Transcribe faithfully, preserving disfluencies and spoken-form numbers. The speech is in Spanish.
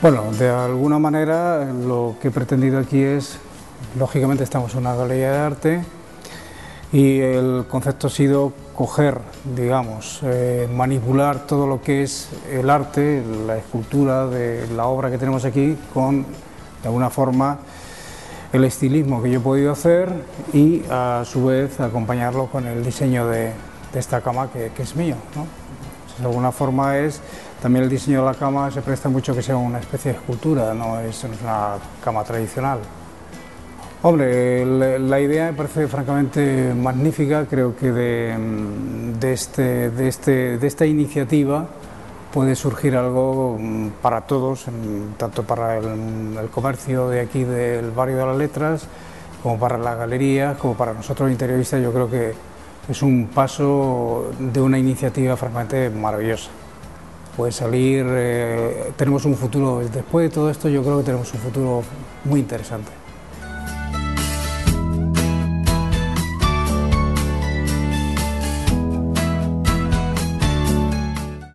Bueno, de alguna manera lo que he pretendido aquí es, lógicamente estamos en una galería de arte y el concepto ha sido coger, digamos, eh, manipular todo lo que es el arte, la escultura de la obra que tenemos aquí con, de alguna forma, el estilismo que yo he podido hacer y a su vez acompañarlo con el diseño de, de esta cama que, que es mío, ¿no? De alguna forma es, también el diseño de la cama se presta mucho que sea una especie de escultura, no es, no es una cama tradicional. Hombre, la, la idea me parece francamente magnífica, creo que de, de, este, de, este, de esta iniciativa puede surgir algo para todos, tanto para el, el comercio de aquí del barrio de las Letras, como para la galería, como para nosotros interioristas. Yo creo que es un paso de una iniciativa francamente maravillosa. Puede salir, eh, tenemos un futuro, después de todo esto yo creo que tenemos un futuro muy interesante.